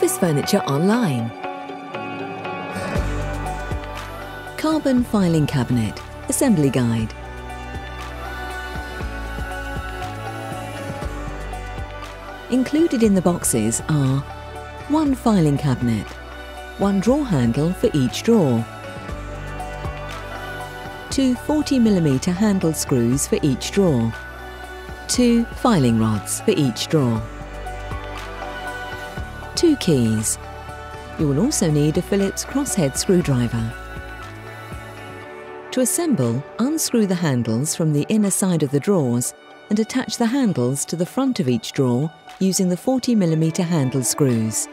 Office Furniture Online. Karbon Filing Cabinet Assembly Guide. Included in the boxes are one filing cabinet, one drawer handle for each drawer, two 40mm handled screws for each drawer, two filing rods for each drawer, two keys. You will also need a Phillips crosshead screwdriver. To assemble, unscrew the handles from the inner side of the drawers and attach the handles to the front of each drawer using the 40mm handle screws.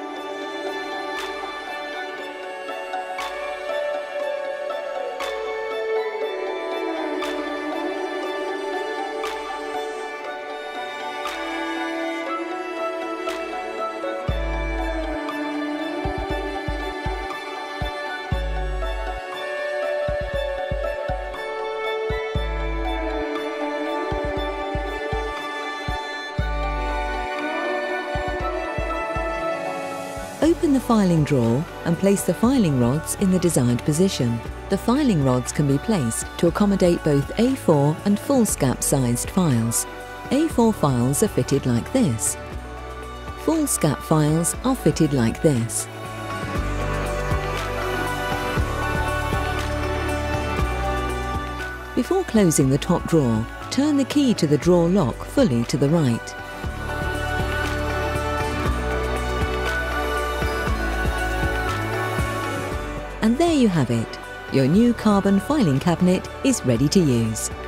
Open the filing drawer and place the filing rods in the desired position. The filing rods can be placed to accommodate both A4 and Foolscap sized files. A4 files are fitted like this. Foolscap files are fitted like this. Before closing the top drawer, turn the key to the drawer lock fully to the right. And there you have it. Your new Karbon filing cabinet is ready to use.